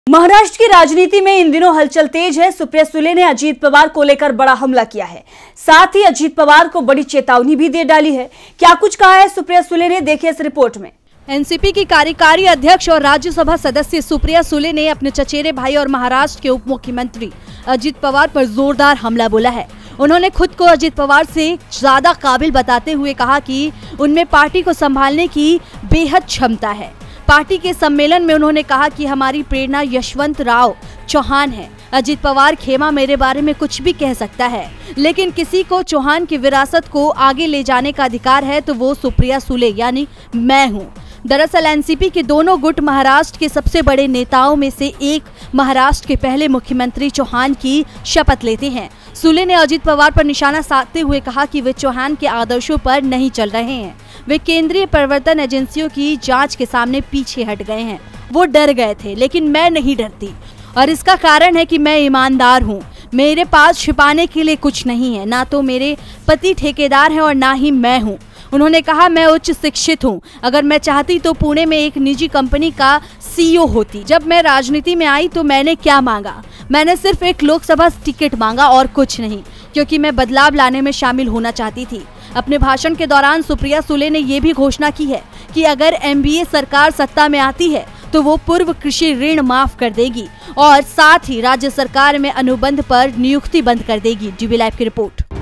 महाराष्ट्र की राजनीति में इन दिनों हलचल तेज है। सुप्रिया सुले ने अजीत पवार को लेकर बड़ा हमला किया है, साथ ही अजीत पवार को बड़ी चेतावनी भी दे डाली है। क्या कुछ कहा है सुप्रिया सुले ने, देखिए इस रिपोर्ट में। एनसीपी की कार्यकारी अध्यक्ष और राज्यसभा सदस्य सुप्रिया सुले ने अपने चचेरे भाई और महाराष्ट्र के उप मुख्यमंत्री अजीत पवार पर जोरदार हमला बोला है। उन्होंने खुद को अजीत पवार से ज्यादा काबिल बताते हुए कहा कि उनमें पार्टी को संभालने की बेहद क्षमता है। पार्टी के सम्मेलन में उन्होंने कहा कि हमारी प्रेरणा यशवंतराव चौहान है। अजीत पवार खेमा मेरे बारे में कुछ भी कह सकता है, लेकिन किसी को चौहान की विरासत को आगे ले जाने का अधिकार है तो वो सुप्रिया सुले यानी मैं हूँ। दरअसल एनसीपी के दोनों गुट महाराष्ट्र के सबसे बड़े नेताओं में से एक महाराष्ट्र के पहले मुख्यमंत्री चौहान की शपथ लेते हैं। सुले ने अजीत पवार पर निशाना साधते हुए कहा कि वे चौहान के आदर्शों पर नहीं चल रहे हैं। वे केंद्रीय प्रवर्तन एजेंसियों की जांच के सामने पीछे हट गए हैं। वो डर गए थे, लेकिन मैं नहीं डरती और इसका कारण है कि मैं ईमानदार हूँ। मेरे पास छिपाने के लिए कुछ नहीं है, ना तो मेरे पति ठेकेदार हैं और ना ही मैं हूँ। उन्होंने कहा मैं उच्च शिक्षित हूँ, अगर मैं चाहती तो पुणे में एक निजी कंपनी का सीईओ होती। जब मैं राजनीति में आई तो मैंने क्या मांगा? मैंने सिर्फ एक लोकसभा टिकट मांगा और कुछ नहीं, क्योंकि मैं बदलाव लाने में शामिल होना चाहती थी। अपने भाषण के दौरान सुप्रिया सुले ने ये भी घोषणा की है कि अगर एनडीए सरकार सत्ता में आती है तो वो पूर्व कृषि ऋण माफ कर देगी और साथ ही राज्य सरकार में अनुबंध पर नियुक्ति बंद कर देगी। डीबी लाइव की रिपोर्ट।